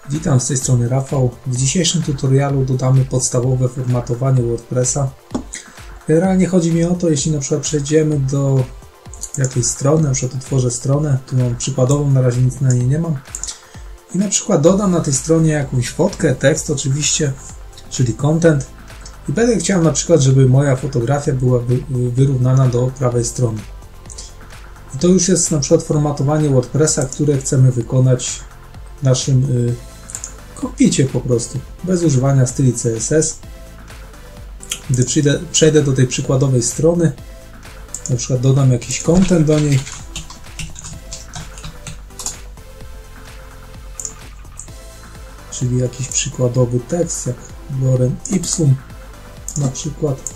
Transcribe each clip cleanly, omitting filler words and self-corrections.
Witam, z tej strony Rafał. W dzisiejszym tutorialu dodamy podstawowe formatowanie WordPressa. Generalnie chodzi mi o to, jeśli na przykład przejdziemy do jakiejś strony, na przykład otworzę stronę, tu mam przykładową, na razie nic na niej nie mam, i na przykład dodam na tej stronie jakąś fotkę, tekst oczywiście, czyli content, i będę chciał na przykład, żeby moja fotografia była wyrównana do prawej strony. I to już jest na przykład formatowanie WordPressa, które chcemy wykonać w naszym kokpicie po prostu, bez używania styli CSS. Gdy przejdę do tej przykładowej strony, na przykład dodam jakiś content do niej, czyli jakiś przykładowy tekst, jak lorem ipsum na przykład,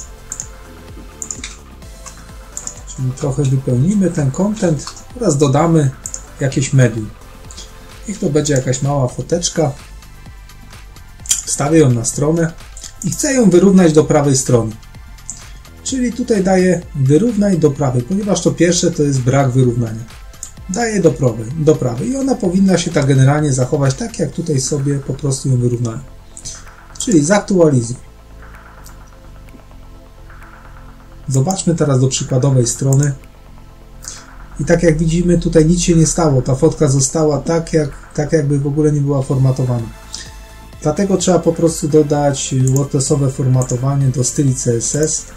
czyli trochę wypełnimy ten content oraz dodamy jakieś medium. Niech to będzie jakaś mała foteczka, wstawię ją na stronę i chcę ją wyrównać do prawej strony. Czyli tutaj daję wyrównaj do prawej, ponieważ to pierwsze to jest brak wyrównania. Daję do prawej i ona powinna się tak generalnie zachować, tak jak tutaj sobie po prostu ją wyrównałem. Czyli zaktualizuj. Zobaczmy teraz do przykładowej strony. I tak jak widzimy, tutaj nic się nie stało. Ta fotka została tak jakby w ogóle nie była formatowana. Dlatego trzeba po prostu dodać WordPressowe formatowanie do styli CSS.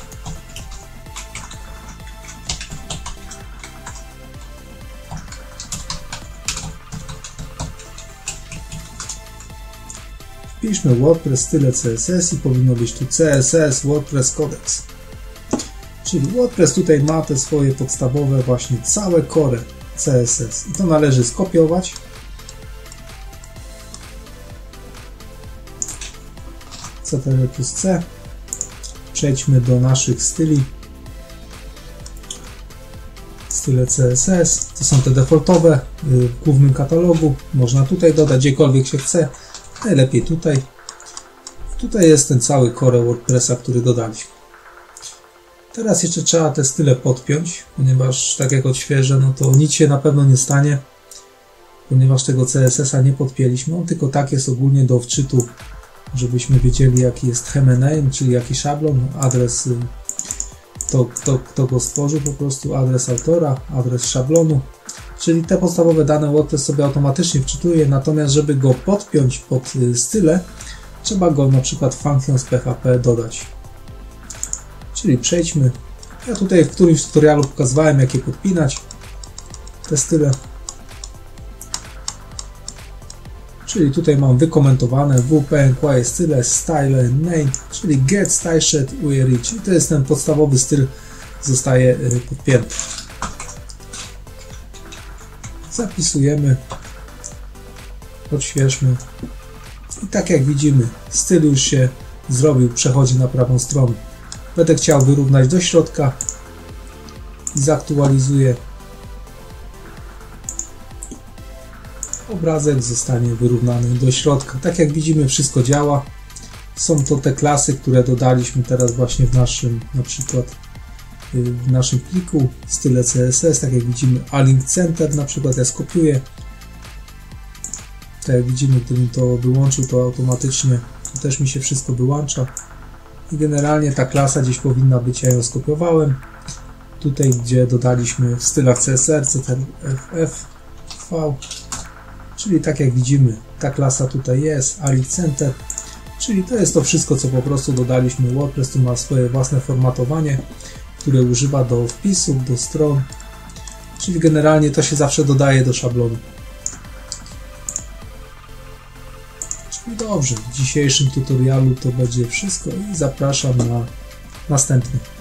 Wpiszmy WordPress style CSS i powinno być tu CSS WordPress Codex. Czyli WordPress tutaj ma te swoje podstawowe właśnie całe core CSS i to należy skopiować. Ctrl+C. Przejdźmy do naszych styli. Style CSS to są te defaultowe w głównym katalogu. Można tutaj dodać gdziekolwiek się chce. Najlepiej tutaj. Tutaj jest ten cały core WordPressa, który dodaliśmy. Teraz jeszcze trzeba te style podpiąć, ponieważ tak jak odświeżę, no to nic się na pewno nie stanie, ponieważ tego CSS-a nie podpięliśmy. On tylko tak jest ogólnie do wczytu, żebyśmy wiedzieli, jaki jest theme name, czyli jaki szablon, adres, kto go stworzył, po prostu adres autora, adres szablonu. Czyli te podstawowe dane WordPress sobie automatycznie wczytuje, natomiast żeby go podpiąć pod style, trzeba go na przykład functions PHP dodać. Czyli przejdźmy. Ja tutaj w którymś tutorialu pokazywałem, jak je podpinać, te style. Czyli tutaj mam wykomentowane WP Enquire style, style name, czyli get style sheet URI, czyli to jest ten podstawowy styl, zostaje podpięty. Zapisujemy, odświeżmy i tak jak widzimy, styl już się zrobił, przechodzi na prawą stronę. Będę chciał wyrównać do środka i zaktualizuję. Obrazek zostanie wyrównany do środka. Tak jak widzimy, wszystko działa. Są to te klasy, które dodaliśmy teraz właśnie w naszym, na przykład w naszym pliku, style CSS. Tak jak widzimy, A-Link Center na przykład ja skopiuję. Tak jak widzimy, gdybym to wyłączył, to automatycznie też mi się wszystko wyłącza. I generalnie ta klasa gdzieś powinna być, ja ją skopiowałem. Tutaj, gdzie dodaliśmy w stylach CSR, CTRL+F, V, czyli tak jak widzimy, ta klasa tutaj jest, A-Link Center, czyli to jest to wszystko, co po prostu dodaliśmy. WordPress tu ma swoje własne formatowanie, które używa do wpisów, do stron, czyli generalnie to się zawsze dodaje do szablonu. Dobrze, w dzisiejszym tutorialu to będzie wszystko i zapraszam na następny.